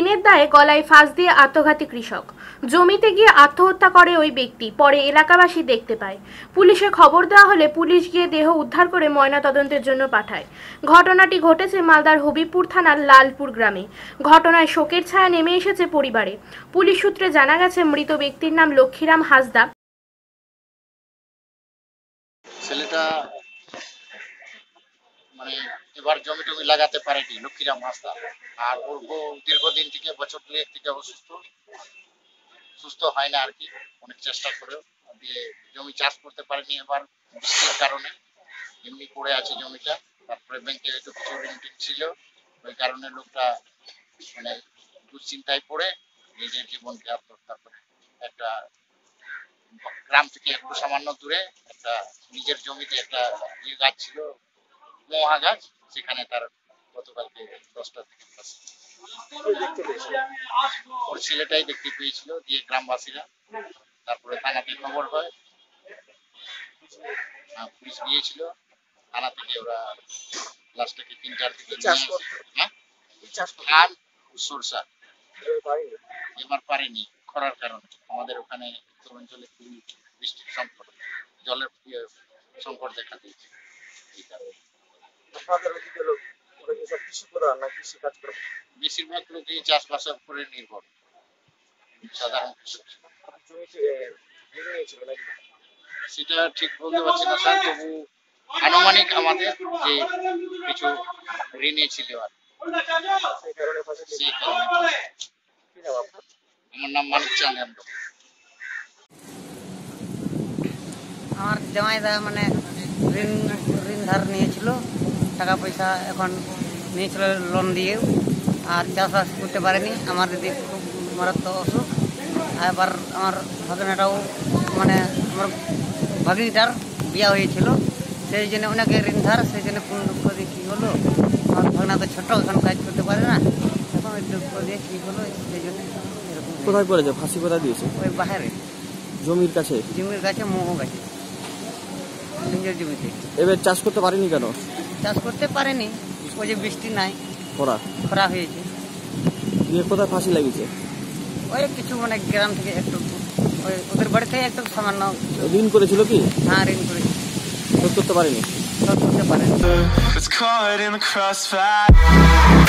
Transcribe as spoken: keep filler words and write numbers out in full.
ঋণের দায়ে গলায় ফাঁস দিয়ে আত্মঘাতী কৃষক। জমিতে গিয়ে আত্মহত্যা করে ওই ব্যক্তি, পরে এলাকাবাসী দেখতে পায়। পুলিশে খবর দেওয়া হলে পুলিশ গিয়ে দেহ উদ্ধার করে ময়নাতদন্তের জন্য পাঠায়। ঘটনাটি ঘটেছে মালদার হবিবপুর থানার লালপুর গ্রামে। ঘটনায় শোকের ছায়া নেমে এসেছে পরিবারে। পুলিশ সূত্রে জানা গেছে, মৃত ব্যক্তির নাম লক্ষ্মীরাম হাসদা। ছেলেটা মানে এবার জমি টমি লাগাতে পারেনি, লক্ষ্মীরাম হাসদা। আর ওর বউ দীর্ঘদিন থেকে, বছর দুয়েক থেকে অসুস্থ, সুস্থ হয় না আর কি, অনেক চেষ্টা করেও দিয়ে জমি চাষ করতে পারেনি। এবার বৃষ্টির কারণে এমনি পড়ে আছে জমিটা। তারপরে ব্যাংকে একটু কিছু ঋণ টিন ছিল, ওই কারণে লোকটা মানে দুশ্চিন্তায় পড়ে নিজের জীবনকে আত্মহত্যা করে। একটা গ্রাম থেকে একটু সামান্য দূরে একটা নিজের জমিতে একটা ইয়ে গাছ ছিল, মহা গাছ, সেখানে তার গতকালকে দশটা থেকে ওর ছেলেটাই দেখতে পেয়েছিল, দিয়ে গ্রামবাসীরা, তারপরে থানাতে খবর হয়, পুলিশ গিয়েছিল, থানা থেকে ওরা লাস্টটাকে তিনটার দিকে হ্যাঁ ধান সরষা এবার পারেনি খরার কারণে। আমাদের ওখানে অঞ্চলে খুবই বৃষ্টির সংকট, জলের সংকট দেখা দিয়েছে। এই কারণে বেশিরভাগ লোকই চাষবাসের উপরে নির্ভর, সাধারণ কৃষক। সেটা ঠিক বলতে পারছি না স্যার, তবু আনুমানিক আমাদের যে কিছু ঋণে ছিল আর সেই কারণে। আমার নাম মানিক চাঁদ। আমার জামাইদা মানে ঋণ ঋণ ধার নিয়েছিল, টাকা পয়সা এখন নিয়েছিল লোন দিয়েও, আর চাষবাস করতে পারেনি। আমার দিদি খুব মারাত্মক অসুখ। এবার আমার ভাগনাটাও মানে আমার ভাগিনীটার বিয়া হয়েছিল, সেই জন্য অনেকে ঋণ ধার, সেই জন্য কোন দুঃখ দিয়ে কী হলো, আমার ভাগনা তো ছোটো, এখন কাজ করতে পারে না, এখন ওই দুঃখ দিয়ে কী হলো, সেই জন্য এরকম। কোথায় পড়েছে ফাঁসি, কোথায় দিয়েছে? ওই বাইরে জমির কাছে, জমির কাছে, মোহ গাছে, নিজের জমিতে। এবার চাষ করতে পারেনি কেন? চাষ করতে পারেনি, ওই যে বৃষ্টি নাই, খরা খরা হয়েছে। দিয়ে কোথায় ফাঁসি লাগিয়েছে? ওই কিছু মানে গ্রাম থেকে একটু, ওই ওদের বাড়ি থেকে একটু সামান্য। ঋণ করেছিল কি? হ্যাঁ, ঋণ করেছি, শোধ করতে পারেনি। শোধ করতে পারেনি।